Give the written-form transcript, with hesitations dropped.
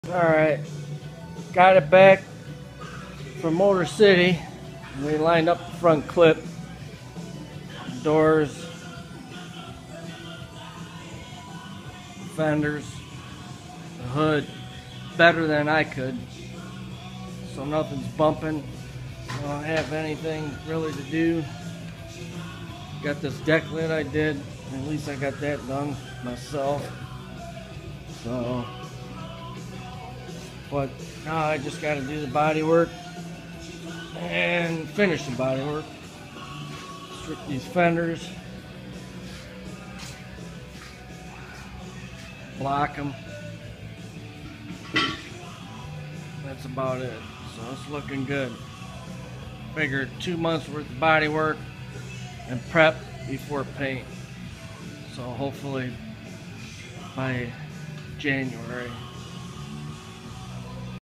Alright, got it back from Motor City. We lined up the front clip, doors, fenders, the hood, better than I could. So nothing's bumping. I don't have anything really to do. Got this deck lid I did. At least I got that done myself. So, but now I just got to do the body work and finish the body work. Strip these fenders, block them. That's about it. So it's looking good. Figured 2 months worth of body work and prep before paint. So hopefully by January